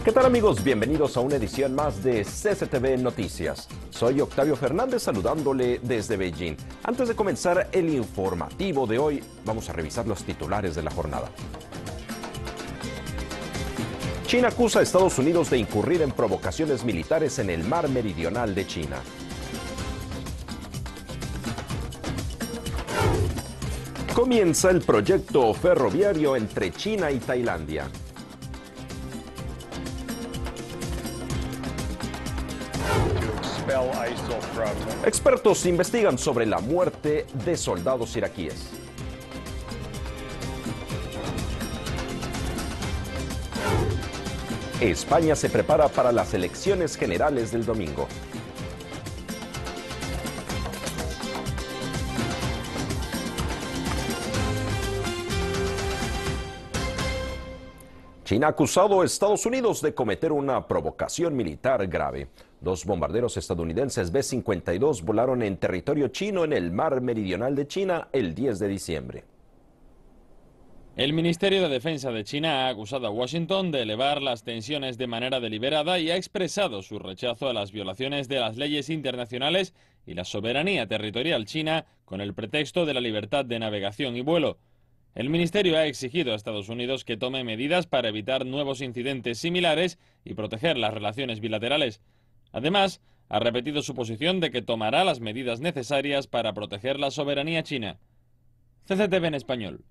¿Qué tal, amigos? Bienvenidos a una edición más de CCTV Noticias. Soy Octavio Fernández saludándole desde Beijing. Antes de comenzar el informativo de hoy, vamos a revisar los titulares de la jornada. China acusa a Estados Unidos de incurrir en provocaciones militares en el mar meridional de China. Comienza el proyecto ferroviario entre China y Tailandia. Expertos investigan sobre la muerte de soldados iraquíes. España se prepara para las elecciones generales del domingo. China ha acusado a Estados Unidos de cometer una provocación militar grave. Dos bombarderos estadounidenses B-52 volaron en territorio chino en el mar meridional de China el 10 de diciembre. El Ministerio de Defensa de China ha acusado a Washington de elevar las tensiones de manera deliberada y ha expresado su rechazo a las violaciones de las leyes internacionales y la soberanía territorial china con el pretexto de la libertad de navegación y vuelo. El Ministerio ha exigido a Estados Unidos que tome medidas para evitar nuevos incidentes similares y proteger las relaciones bilaterales. Además, ha repetido su posición de que tomará las medidas necesarias para proteger la soberanía china. CCTV en español.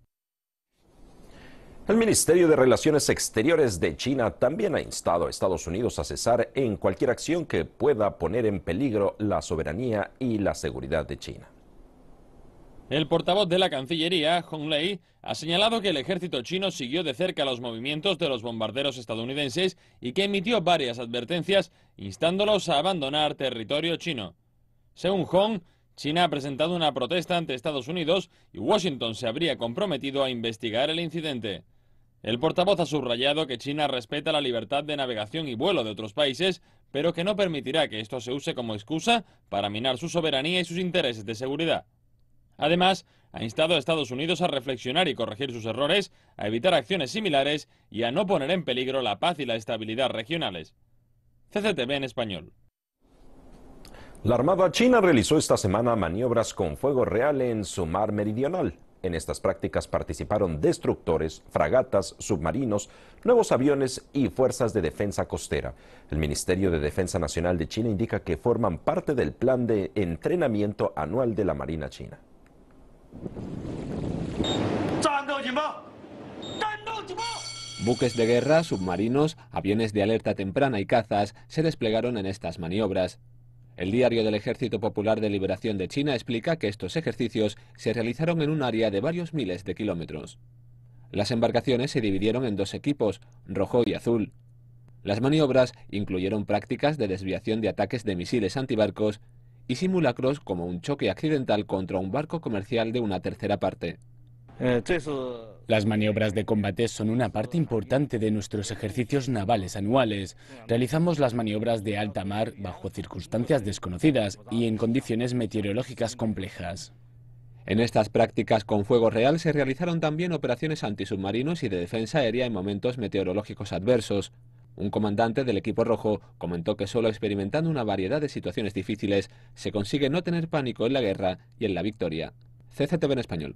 El Ministerio de Relaciones Exteriores de China también ha instado a Estados Unidos a cesar en cualquier acción que pueda poner en peligro la soberanía y la seguridad de China. El portavoz de la Cancillería, Hong Lei, ha señalado que el ejército chino siguió de cerca los movimientos de los bombarderos estadounidenses y que emitió varias advertencias instándolos a abandonar territorio chino. Según Hong, China ha presentado una protesta ante Estados Unidos y Washington se habría comprometido a investigar el incidente. El portavoz ha subrayado que China respeta la libertad de navegación y vuelo de otros países, pero que no permitirá que esto se use como excusa para minar su soberanía y sus intereses de seguridad. Además, ha instado a Estados Unidos a reflexionar y corregir sus errores, a evitar acciones similares y a no poner en peligro la paz y la estabilidad regionales. CCTV en español. La Armada China realizó esta semana maniobras con fuego real en su mar meridional. En estas prácticas participaron destructores, fragatas, submarinos, nuevos aviones y fuerzas de defensa costera. El Ministerio de Defensa Nacional de China indica que forman parte del plan de entrenamiento anual de la Marina China. Buques de guerra, submarinos, aviones de alerta temprana y cazas se desplegaron en estas maniobras. El Diario del Ejército Popular de Liberación de China explica que estos ejercicios se realizaron en un área de varios miles de kilómetros. Las embarcaciones se dividieron en dos equipos, rojo y azul. Las maniobras incluyeron prácticas de desviación de ataques de misiles antibarcos y simulacros como un choque accidental contra un barco comercial de una tercera parte. Las maniobras de combate son una parte importante de nuestros ejercicios navales anuales. Realizamos las maniobras de alta mar bajo circunstancias desconocidas y en condiciones meteorológicas complejas. En estas prácticas con fuego real se realizaron también operaciones antisubmarinos y de defensa aérea en momentos meteorológicos adversos. Un comandante del equipo rojo comentó que solo experimentando una variedad de situaciones difíciles se consigue no tener pánico en la guerra y en la victoria. CCTV en español.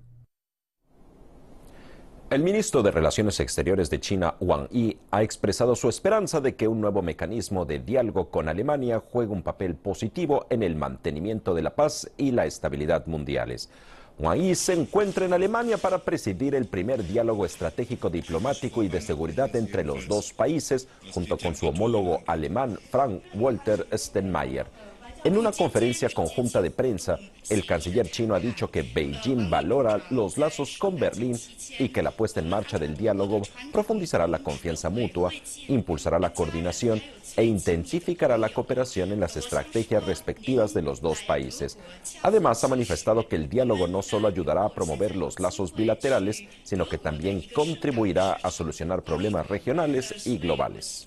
El ministro de Relaciones Exteriores de China, Wang Yi, ha expresado su esperanza de que un nuevo mecanismo de diálogo con Alemania juegue un papel positivo en el mantenimiento de la paz y la estabilidad mundiales. Wang Yi se encuentra en Alemania para presidir el primer diálogo estratégico diplomático y de seguridad entre los dos países, junto con su homólogo alemán Frank-Walter Steinmeier. En una conferencia conjunta de prensa, el canciller chino ha dicho que Beijing valora los lazos con Berlín y que la puesta en marcha del diálogo profundizará la confianza mutua, impulsará la coordinación e intensificará la cooperación en las estrategias respectivas de los dos países. Además, ha manifestado que el diálogo no solo ayudará a promover los lazos bilaterales, sino que también contribuirá a solucionar problemas regionales y globales.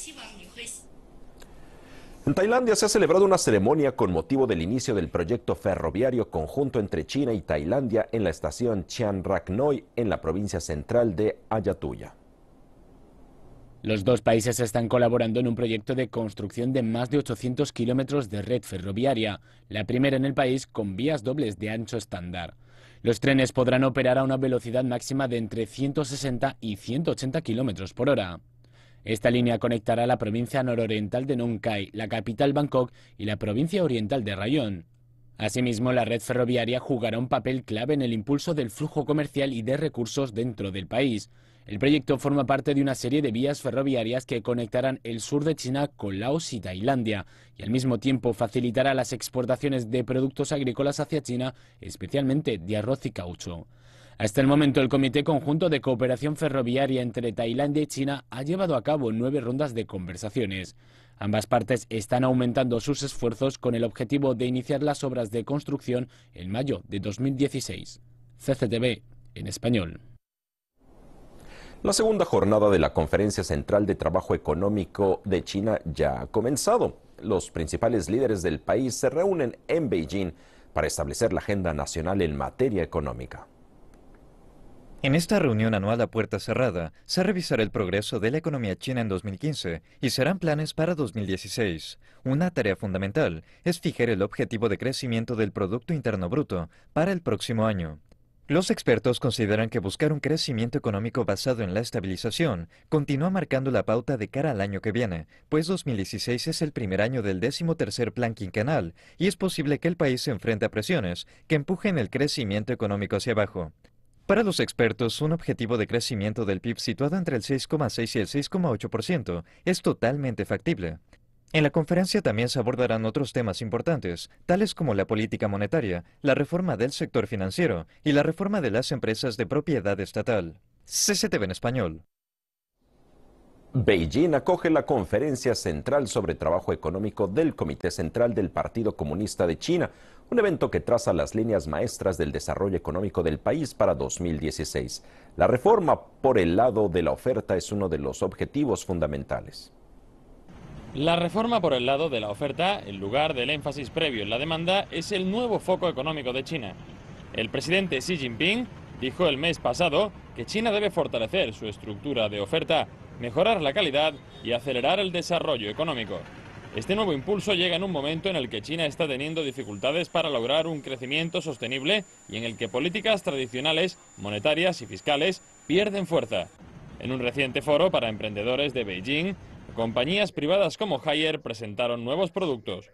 En Tailandia se ha celebrado una ceremonia con motivo del inicio del proyecto ferroviario conjunto entre China y Tailandia en la estación Chiang Rai Noi en la provincia central de Ayutthaya. Los dos países están colaborando en un proyecto de construcción de más de 800 kilómetros de red ferroviaria, la primera en el país con vías dobles de ancho estándar. Los trenes podrán operar a una velocidad máxima de entre 160 y 180 kilómetros por hora. Esta línea conectará la provincia nororiental de Nong Khai, la capital Bangkok y la provincia oriental de Rayón. Asimismo, la red ferroviaria jugará un papel clave en el impulso del flujo comercial y de recursos dentro del país. El proyecto forma parte de una serie de vías ferroviarias que conectarán el sur de China con Laos y Tailandia, y al mismo tiempo facilitará las exportaciones de productos agrícolas hacia China, especialmente de arroz y caucho. Hasta el momento, el Comité Conjunto de Cooperación Ferroviaria entre Tailandia y China ha llevado a cabo 9 rondas de conversaciones. Ambas partes están aumentando sus esfuerzos con el objetivo de iniciar las obras de construcción en mayo de 2016. CCTV en español. La segunda jornada de la Conferencia Central de Trabajo Económico de China ya ha comenzado. Los principales líderes del país se reúnen en Beijing para establecer la agenda nacional en materia económica. En esta reunión anual a puerta cerrada, se revisará el progreso de la economía china en 2015 y serán planes para 2016. Una tarea fundamental es fijar el objetivo de crecimiento del Producto Interno Bruto para el próximo año. Los expertos consideran que buscar un crecimiento económico basado en la estabilización continúa marcando la pauta de cara al año que viene, pues 2016 es el primer año del 13º plan quinquenal y es posible que el país se enfrente a presiones que empujen el crecimiento económico hacia abajo. Para los expertos, un objetivo de crecimiento del PIB situado entre el 6,6 y el 6,8% es totalmente factible. En la conferencia también se abordarán otros temas importantes, tales como la política monetaria, la reforma del sector financiero y la reforma de las empresas de propiedad estatal. CCTV en español. Beijing acoge la Conferencia Central sobre Trabajo Económico del Comité Central del Partido Comunista de China, un evento que traza las líneas maestras del desarrollo económico del país para 2016. La reforma por el lado de la oferta es uno de los objetivos fundamentales. La reforma por el lado de la oferta, en lugar del énfasis previo en la demanda, es el nuevo foco económico de China. El presidente Xi Jinping dijo el mes pasado que China debe fortalecer su estructura de oferta, mejorar la calidad y acelerar el desarrollo económico. Este nuevo impulso llega en un momento en el que China está teniendo dificultades para lograr un crecimiento sostenible y en el que políticas tradicionales, monetarias y fiscales pierden fuerza. En un reciente foro para emprendedores de Beijing, compañías privadas como Haier presentaron nuevos productos.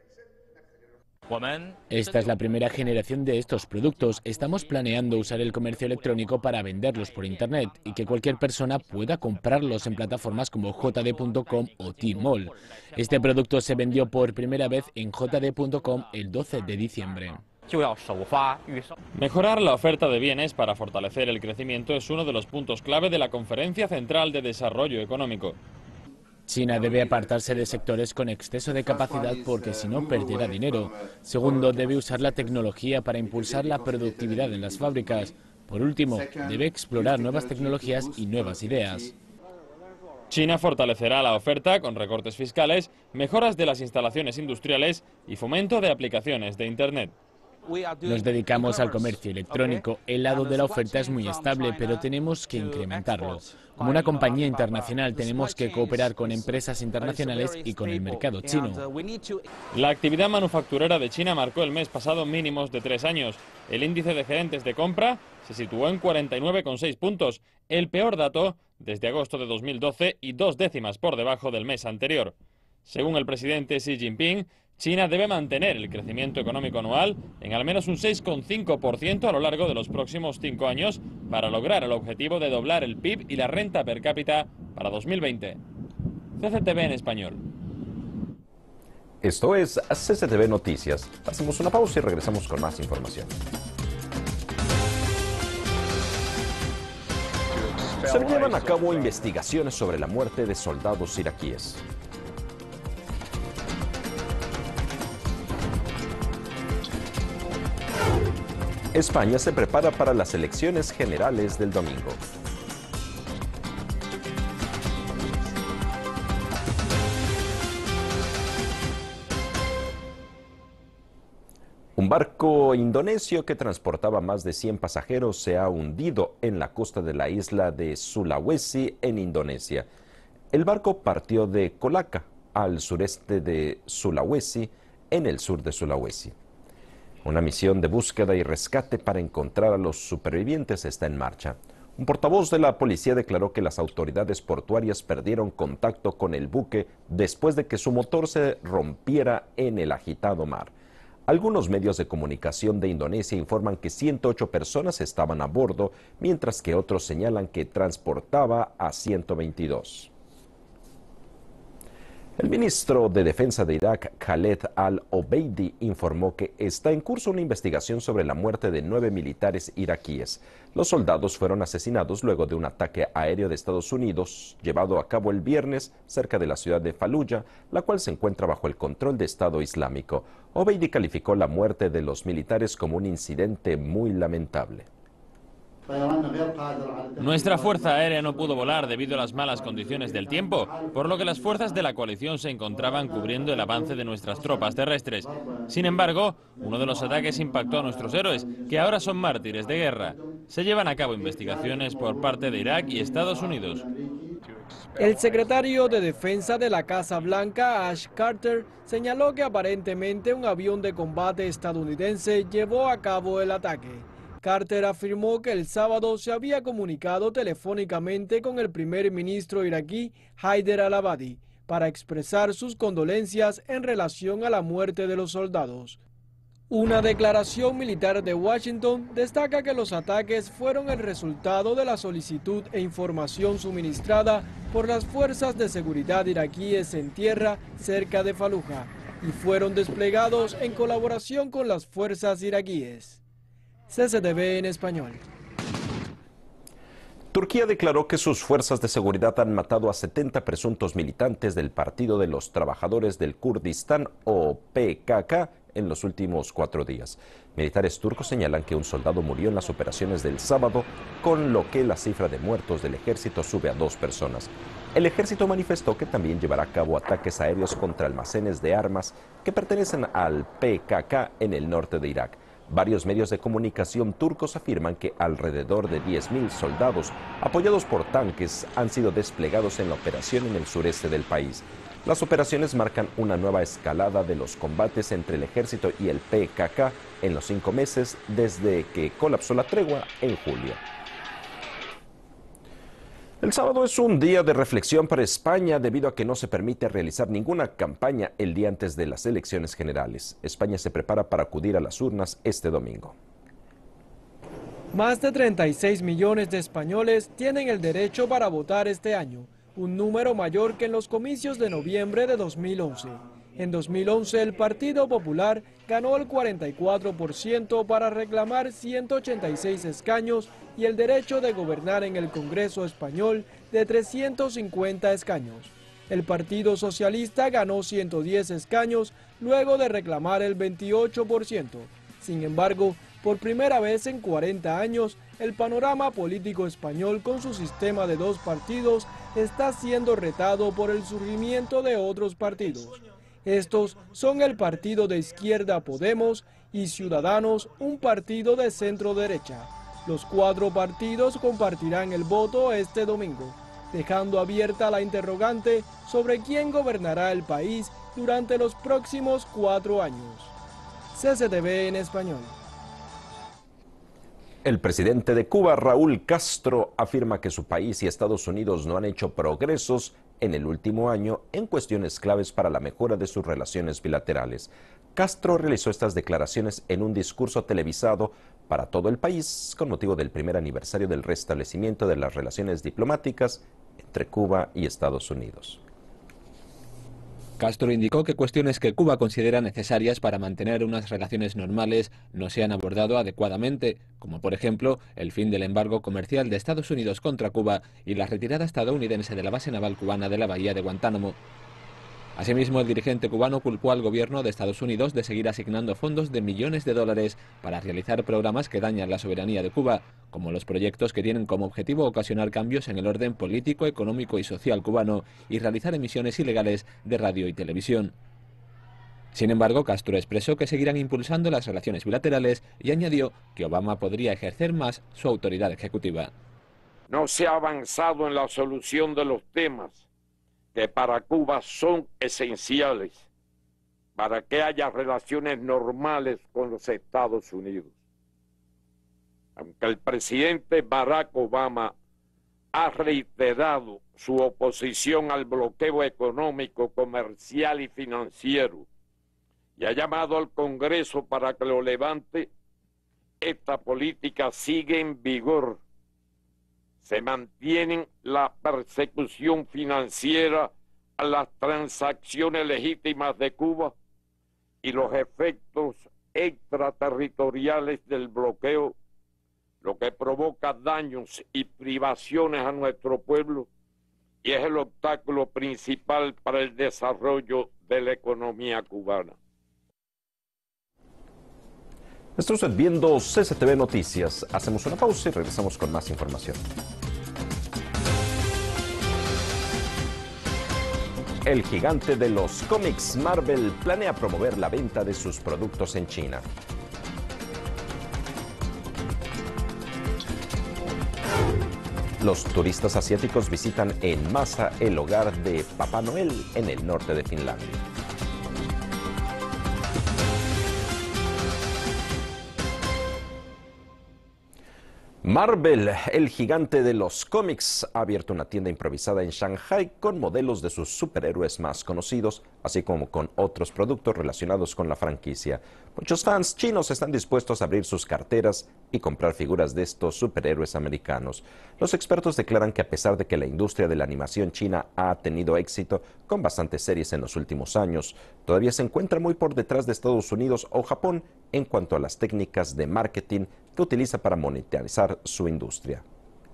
Esta es la primera generación de estos productos. Estamos planeando usar el comercio electrónico para venderlos por Internet y que cualquier persona pueda comprarlos en plataformas como JD.com o Tmall. Este producto se vendió por primera vez en JD.com el 12 de diciembre. Mejorar la oferta de bienes para fortalecer el crecimiento es uno de los puntos clave de la Conferencia Central de Desarrollo Económico. China debe apartarse de sectores con exceso de capacidad porque si no perderá dinero. Segundo, debe usar la tecnología para impulsar la productividad en las fábricas. Por último, debe explorar nuevas tecnologías y nuevas ideas. China fortalecerá la oferta con recortes fiscales, mejoras de las instalaciones industriales y fomento de aplicaciones de Internet. Nos dedicamos al comercio electrónico. El lado de la oferta es muy estable, pero tenemos que incrementarlo. Como una compañía internacional tenemos que cooperar con empresas internacionales y con el mercado chino. La actividad manufacturera de China marcó el mes pasado mínimos de 3 años. El índice de gerentes de compra se situó en 49,6 puntos, el peor dato desde agosto de 2012 y 2 décimas por debajo del mes anterior. Según el presidente Xi Jinping, China debe mantener el crecimiento económico anual en al menos un 6,5% a lo largo de los próximos 5 años para lograr el objetivo de doblar el PIB y la renta per cápita para 2020. CCTV en español. Esto es CCTV Noticias. Hacemos una pausa y regresamos con más información. Se llevan a cabo investigaciones sobre la muerte de soldados iraquíes. España se prepara para las elecciones generales del domingo. Un barco indonesio que transportaba más de 100 pasajeros se ha hundido en la costa de la isla de Sulawesi, en Indonesia. El barco partió de Colaca, al sureste de Sulawesi, en el sur de Sulawesi. Una misión de búsqueda y rescate para encontrar a los supervivientes está en marcha. Un portavoz de la policía declaró que las autoridades portuarias perdieron contacto con el buque después de que su motor se rompiera en el agitado mar. Algunos medios de comunicación de Indonesia informan que 108 personas estaban a bordo, mientras que otros señalan que transportaba a 122. El ministro de Defensa de Irak, Khaled al-Obeidi, informó que está en curso una investigación sobre la muerte de 9 militares iraquíes. Los soldados fueron asesinados luego de un ataque aéreo de Estados Unidos llevado a cabo el viernes cerca de la ciudad de Faluya, la cual se encuentra bajo el control de Estado Islámico. Obeidi calificó la muerte de los militares como un incidente muy lamentable. Nuestra fuerza aérea no pudo volar debido a las malas condiciones del tiempo, por lo que las fuerzas de la coalición se encontraban cubriendo el avance de nuestras tropas terrestres. Sin embargo, uno de los ataques impactó a nuestros héroes, que ahora son mártires de guerra. Se llevan a cabo investigaciones por parte de Irak y Estados Unidos. El secretario de Defensa de la Casa Blanca, Ash Carter, señaló que aparentemente un avión de combate estadounidense llevó a cabo el ataque. Carter afirmó que el sábado se había comunicado telefónicamente con el primer ministro iraquí, Haider al-Abadi, para expresar sus condolencias en relación a la muerte de los soldados. Una declaración militar de Washington destaca que los ataques fueron el resultado de la solicitud e información suministrada por las fuerzas de seguridad iraquíes en tierra cerca de Fallujah y fueron desplegados en colaboración con las fuerzas iraquíes. CCTV en español. Turquía declaró que sus fuerzas de seguridad han matado a 70 presuntos militantes del Partido de los Trabajadores del Kurdistán, o PKK, en los últimos 4 días. Militares turcos señalan que un soldado murió en las operaciones del sábado, con lo que la cifra de muertos del ejército sube a 2 personas. El ejército manifestó que también llevará a cabo ataques aéreos contra almacenes de armas que pertenecen al PKK en el norte de Irak. Varios medios de comunicación turcos afirman que alrededor de 10.000 soldados, apoyados por tanques, han sido desplegados en la operación en el sureste del país. Las operaciones marcan una nueva escalada de los combates entre el ejército y el PKK en los 5 meses desde que colapsó la tregua en julio. El sábado es un día de reflexión para España debido a que no se permite realizar ninguna campaña el día antes de las elecciones generales. España se prepara para acudir a las urnas este domingo. Más de 36 millones de españoles tienen el derecho para votar este año, un número mayor que en los comicios de noviembre de 2011. En 2011 el Partido Popular ganó el 44% para reclamar 186 escaños y el derecho de gobernar en el Congreso español de 350 escaños. El Partido Socialista ganó 110 escaños luego de reclamar el 28%. Sin embargo, por primera vez en 40 años, el panorama político español con su sistema de 2 partidos está siendo retado por el surgimiento de otros partidos. Estos son el partido de izquierda Podemos y Ciudadanos, un partido de centro derecha. Los 4 partidos compartirán el voto este domingo, dejando abierta la interrogante sobre quién gobernará el país durante los próximos 4 años. CCTV en español. El presidente de Cuba, Raúl Castro, afirma que su país y Estados Unidos no han hecho progresos en el último año en cuestiones claves para la mejora de sus relaciones bilaterales. Castro realizó estas declaraciones en un discurso televisado para todo el país con motivo del primer aniversario del restablecimiento de las relaciones diplomáticas entre Cuba y Estados Unidos. Castro indicó que cuestiones que Cuba considera necesarias para mantener unas relaciones normales no se han abordado adecuadamente, como por ejemplo el fin del embargo comercial de Estados Unidos contra Cuba y la retirada estadounidense de la base naval cubana de la bahía de Guantánamo. Asimismo, el dirigente cubano culpó al gobierno de Estados Unidos de seguir asignando fondos de millones de dólares para realizar programas que dañan la soberanía de Cuba, como los proyectos que tienen como objetivo ocasionar cambios en el orden político, económico y social cubano y realizar emisiones ilegales de radio y televisión. Sin embargo, Castro expresó que seguirán impulsando las relaciones bilaterales y añadió que Obama podría ejercer más su autoridad ejecutiva. No se ha avanzado en la solución de los temas que para Cuba son esenciales para que haya relaciones normales con los Estados Unidos. Aunque el presidente Barack Obama ha reiterado su oposición al bloqueo económico, comercial y financiero y ha llamado al Congreso para que lo levante, esta política sigue en vigor. Se mantiene la persecución financiera a las transacciones legítimas de Cuba y los efectos extraterritoriales del bloqueo, lo que provoca daños y privaciones a nuestro pueblo y es el obstáculo principal para el desarrollo de la economía cubana. Está usted viendo CCTV Noticias. Hacemos una pausa y regresamos con más información. El gigante de los cómics Marvel planea promover la venta de sus productos en China. Los turistas asiáticos visitan en masa el hogar de Papá Noel en el norte de Finlandia. Marvel, el gigante de los cómics, ha abierto una tienda improvisada en Shanghai con modelos de sus superhéroes más conocidos, así como con otros productos relacionados con la franquicia. Muchos fans chinos están dispuestos a abrir sus carteras y comprar figuras de estos superhéroes americanos. Los expertos declaran que a pesar de que la industria de la animación china ha tenido éxito con bastantes series en los últimos años, todavía se encuentra muy por detrás de Estados Unidos o Japón en cuanto a las técnicas de marketing que utiliza para monetarizar su industria.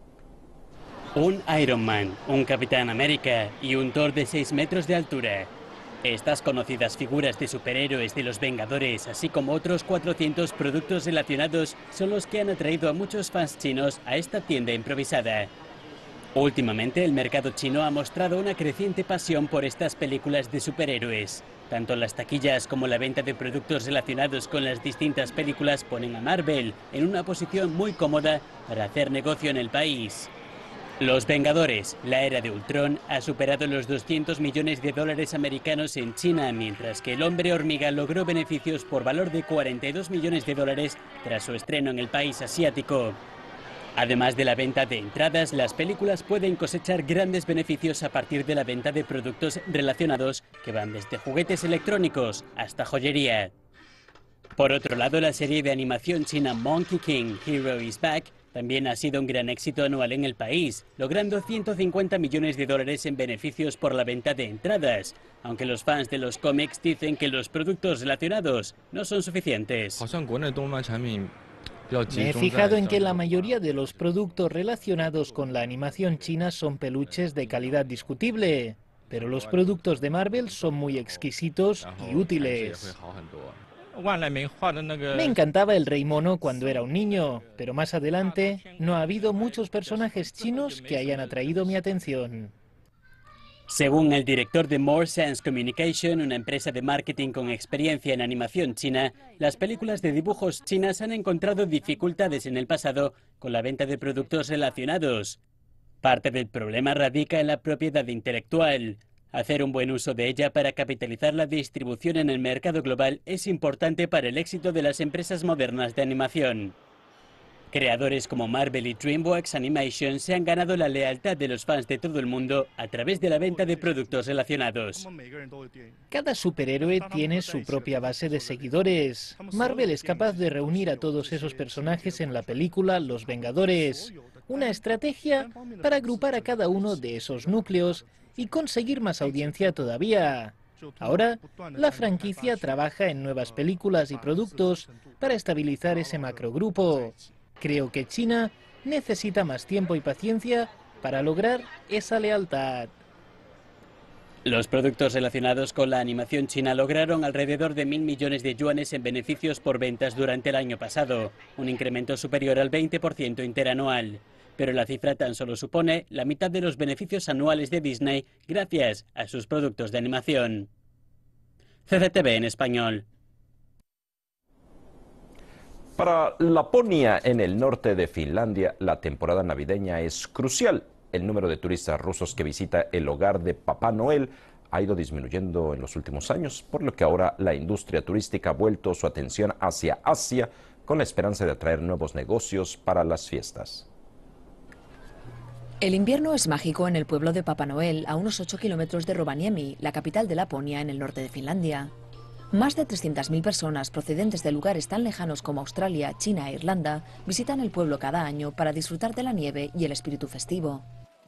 Un Iron Man, un Capitán América y un Thor de 6 metros de altura. Estas conocidas figuras de superhéroes de los Vengadores, así como otros 400 productos relacionados, son los que han atraído a muchos fans chinos a esta tienda improvisada. Últimamente, el mercado chino ha mostrado una creciente pasión por estas películas de superhéroes. Tanto las taquillas como la venta de productos relacionados con las distintas películas ponen a Marvel en una posición muy cómoda para hacer negocio en el país. Los Vengadores, la era de Ultron, ha superado los 200 millones de dólares americanos en China, mientras que El Hombre Hormiga logró beneficios por valor de 42 millones de dólares tras su estreno en el país asiático. Además de la venta de entradas, las películas pueden cosechar grandes beneficios a partir de la venta de productos relacionados que van desde juguetes electrónicos hasta joyería. Por otro lado, la serie de animación china Monkey King, Hero is Back, también ha sido un gran éxito anual en el país, logrando 150 millones de dólares en beneficios por la venta de entradas, aunque los fans de los cómics dicen que los productos relacionados no son suficientes. Me he fijado en que la mayoría de los productos relacionados con la animación china son peluches de calidad discutible, pero los productos de Marvel son muy exquisitos y útiles. Me encantaba el Rey Mono cuando era un niño, pero más adelante no ha habido muchos personajes chinos que hayan atraído mi atención. Según el director de More Sense Communication, una empresa de marketing con experiencia en animación china, las películas de dibujos chinas han encontrado dificultades en el pasado con la venta de productos relacionados. Parte del problema radica en la propiedad intelectual. Hacer un buen uso de ella para capitalizar la distribución en el mercado global es importante para el éxito de las empresas modernas de animación. Creadores como Marvel y DreamWorks Animation se han ganado la lealtad de los fans de todo el mundo a través de la venta de productos relacionados. Cada superhéroe tiene su propia base de seguidores. Marvel es capaz de reunir a todos esos personajes en la película Los Vengadores. Una estrategia para agrupar a cada uno de esos núcleos y conseguir más audiencia todavía. Ahora, la franquicia trabaja en nuevas películas y productos para estabilizar ese macrogrupo. Creo que China necesita más tiempo y paciencia para lograr esa lealtad. Los productos relacionados con la animación china lograron alrededor de 1.000 millones de yuanes en beneficios por ventas durante el año pasado, un incremento superior al 20% interanual. Pero la cifra tan solo supone la mitad de los beneficios anuales de Disney gracias a sus productos de animación. CCTV en español. Para Laponia, en el norte de Finlandia, la temporada navideña es crucial. El número de turistas rusos que visita el hogar de Papá Noel ha ido disminuyendo en los últimos años, por lo que ahora la industria turística ha vuelto su atención hacia Asia con la esperanza de atraer nuevos negocios para las fiestas. El invierno es mágico en el pueblo de Papá Noel, a unos 8 kilómetros de Rovaniemi, la capital de Laponia, en el norte de Finlandia. Más de 300.000 personas procedentes de lugares tan lejanos como Australia, China e Irlanda visitan el pueblo cada año para disfrutar de la nieve y el espíritu festivo.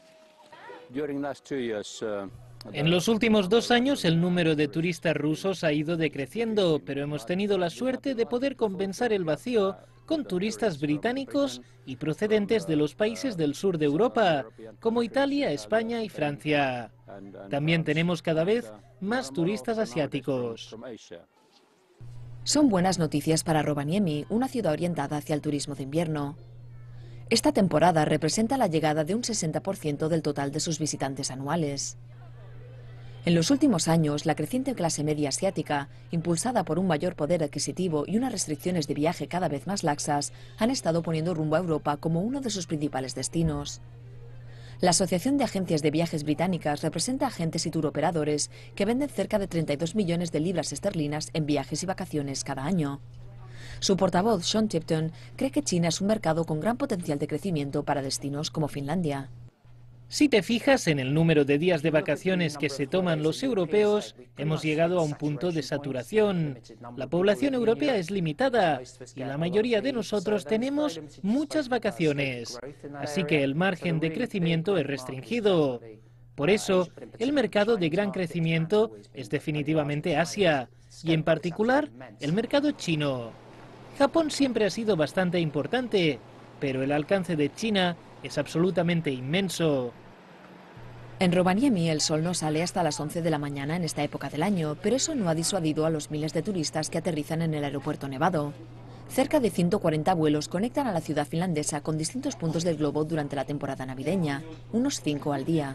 En los últimos 2 años el número de turistas rusos ha ido decreciendo, pero hemos tenido la suerte de poder compensar el vacío con turistas británicos y procedentes de los países del sur de Europa, como Italia, España y Francia. También tenemos cada vez más turistas asiáticos. Son buenas noticias para Rovaniemi, una ciudad orientada hacia el turismo de invierno. Esta temporada representa la llegada de un 60% del total de sus visitantes anuales. En los últimos años, la creciente clase media asiática, impulsada por un mayor poder adquisitivo y unas restricciones de viaje cada vez más laxas, han estado poniendo rumbo a Europa como uno de sus principales destinos. La Asociación de Agencias de Viajes Británicas representa agentes y turoperadores que venden cerca de 32 millones de libras esterlinas en viajes y vacaciones cada año. Su portavoz, Sean Tipton, cree que China es un mercado con gran potencial de crecimiento para destinos como Finlandia. Si te fijas en el número de días de vacaciones que se toman los europeos, hemos llegado a un punto de saturación. La población europea es limitada y la mayoría de nosotros tenemos muchas vacaciones, así que el margen de crecimiento es restringido. Por eso, el mercado de gran crecimiento es definitivamente Asia, y en particular el mercado chino. Japón siempre ha sido bastante importante, pero el alcance de China es absolutamente inmenso. En Rovaniemi el sol no sale hasta las 11 de la mañana en esta época del año, pero eso no ha disuadido a los miles de turistas que aterrizan en el aeropuerto nevado. Cerca de 140 vuelos conectan a la ciudad finlandesa con distintos puntos del globo durante la temporada navideña, unos 5 al día.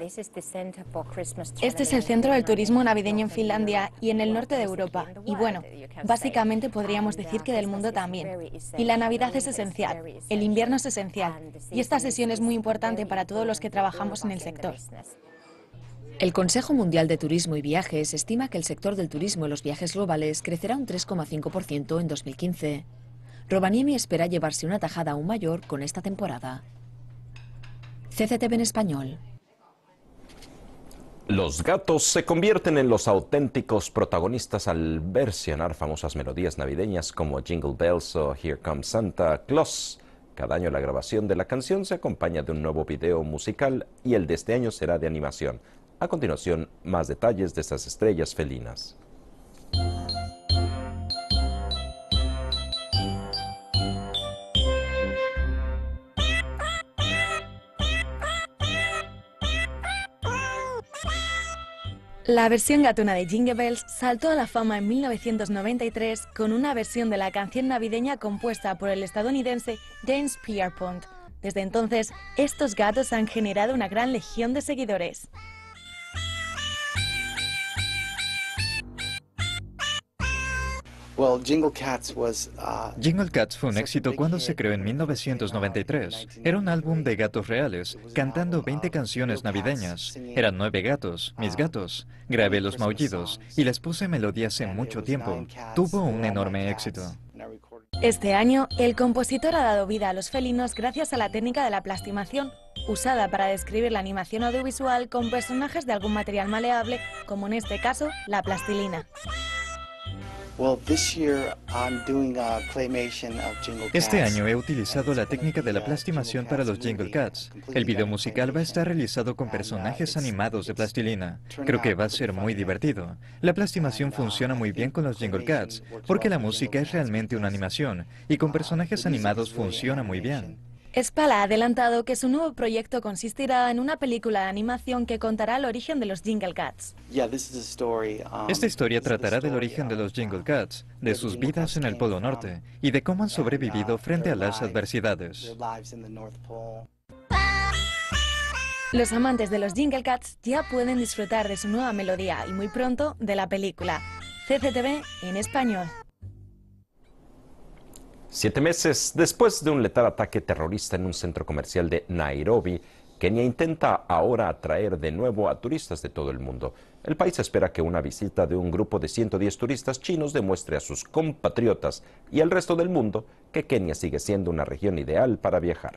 Este es el centro del turismo navideño en Finlandia y en el norte de Europa. Y bueno, básicamente podríamos decir que del mundo también. Y la Navidad es esencial, el invierno es esencial. Y esta sesión es muy importante para todos los que trabajamos en el sector. El Consejo Mundial de Turismo y Viajes estima que el sector del turismo y los viajes globales crecerá un 3,5% en 2015. Rovaniemi espera llevarse una tajada aún mayor con esta temporada. CCTV en español. Los gatos se convierten en los auténticos protagonistas al versionar famosas melodías navideñas como Jingle Bells o Here Comes Santa Claus. Cada año la grabación de la canción se acompaña de un nuevo video musical y el de este año será de animación. A continuación, más detalles de estas estrellas felinas. La versión gatuna de Jingle Bells saltó a la fama en 1993 con una versión de la canción navideña compuesta por el estadounidense James Pierpont. Desde entonces, estos gatos han generado una gran legión de seguidores. Jingle Cats fue un éxito cuando se creó en 1993. Era un álbum de gatos reales, cantando 20 canciones navideñas. Eran 9 gatos, mis gatos. Grabé los maullidos y les puse melodías en mucho tiempo. Tuvo un enorme éxito. Este año, el compositor ha dado vida a los felinos gracias a la técnica de la plastimación, usada para describir la animación audiovisual con personajes de algún material maleable, como en este caso, la plastilina. Este año he utilizado la técnica de la plastimación para los Jingle Cats. El video musical va a estar realizado con personajes animados de plastilina. Creo que va a ser muy divertido. La plastimación funciona muy bien con los Jingle Cats, porque la música es realmente una animación, y con personajes animados funciona muy bien. Spala ha adelantado que su nuevo proyecto consistirá en una película de animación que contará el origen de los Jingle Cats. Esta historia tratará del origen de los Jingle Cats, de sus vidas en el Polo Norte y de cómo han sobrevivido frente a las adversidades. Los amantes de los Jingle Cats ya pueden disfrutar de su nueva melodía y muy pronto de la película. CCTV en español. 7 meses después de un letal ataque terrorista en un centro comercial de Nairobi, Kenia intenta ahora atraer de nuevo a turistas de todo el mundo. El país espera que una visita de un grupo de 110 turistas chinos demuestre a sus compatriotas y al resto del mundo que Kenia sigue siendo una región ideal para viajar.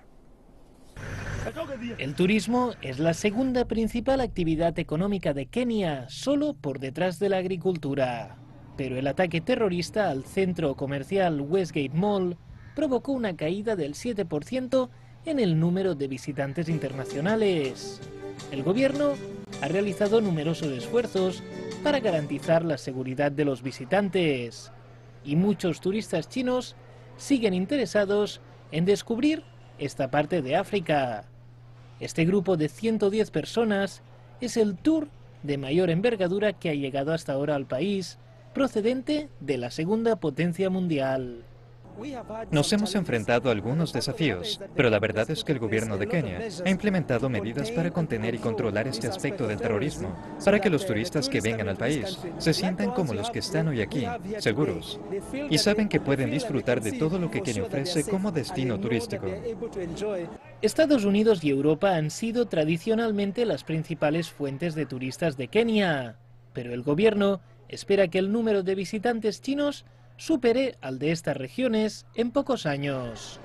El turismo es la segunda principal actividad económica de Kenia, solo por detrás de la agricultura. Pero el ataque terrorista al centro comercial Westgate Mall provocó una caída del 7% en el número de visitantes internacionales. El gobierno ha realizado numerosos esfuerzos para garantizar la seguridad de los visitantes. Y muchos turistas chinos siguen interesados en descubrir esta parte de África. Este grupo de 110 personas es el tour de mayor envergadura que ha llegado hasta ahora al país, procedente de la segunda potencia mundial. Nos hemos enfrentado a algunos desafíos, pero la verdad es que el gobierno de Kenia ha implementado medidas para contener y controlar este aspecto del terrorismo, para que los turistas que vengan al país se sientan como los que están hoy aquí, seguros, y saben que pueden disfrutar de todo lo que Kenia ofrece como destino turístico. Estados Unidos y Europa han sido tradicionalmente las principales fuentes de turistas de Kenia, pero el gobierno espera que el número de visitantes chinos supere al de estas regiones en pocos años.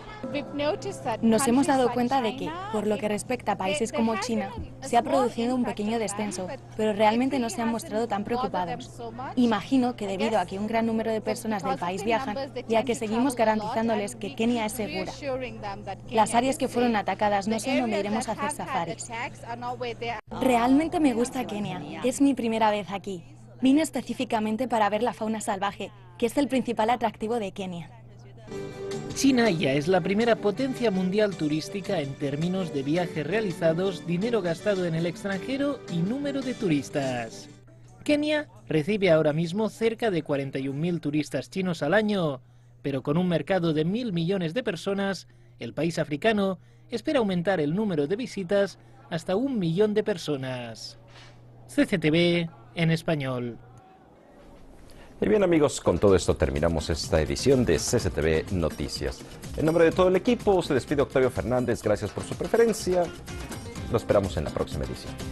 Nos hemos dado cuenta de que, por lo que respecta a países como China, se ha producido un pequeño descenso, pero realmente no se han mostrado tan preocupados. Imagino que debido a que un gran número de personas del país viajan y a que seguimos garantizándoles que Kenia es segura. Las áreas que fueron atacadas no son donde iremos a hacer safaris. Realmente me gusta Kenia, es mi primera vez aquí. Vine específicamente para ver la fauna salvaje, que es el principal atractivo de Kenia. China ya es la primera potencia mundial turística en términos de viajes realizados, dinero gastado en el extranjero y número de turistas. Kenia recibe ahora mismo cerca de 41.000 turistas chinos al año, pero con un mercado de 1.000 millones de personas, el país africano espera aumentar el número de visitas hasta 1 millón de personas. CCTV en español. Y bien amigos, con todo esto terminamos esta edición de CCTV Noticias. En nombre de todo el equipo se despide Octavio Fernández, gracias por su preferencia. Lo esperamos en la próxima edición.